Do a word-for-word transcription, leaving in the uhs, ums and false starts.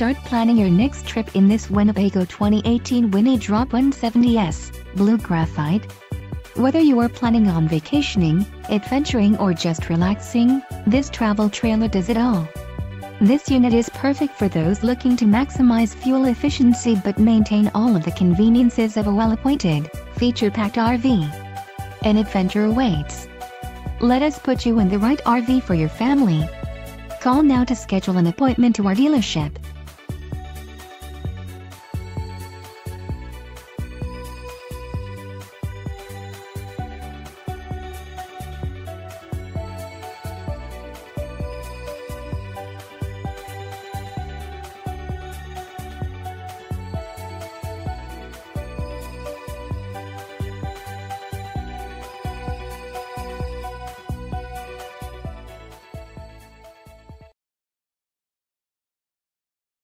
Start planning your next trip in this Winnebago twenty eighteen Winnie Drop one seventy S, Blue Graphite. Whether you are planning on vacationing, adventuring or just relaxing, this travel trailer does it all. This unit is perfect for those looking to maximize fuel efficiency but maintain all of the conveniences of a well-appointed, feature-packed R V. An adventure awaits. Let us put you in the right R V for your family. Call now to schedule an appointment to our dealership.